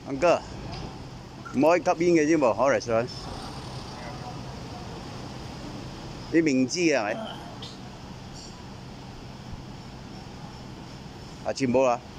Uncle，唔可以吸煙嘅啫喎，可能想。你明知嘅係咪？啊，全部啦。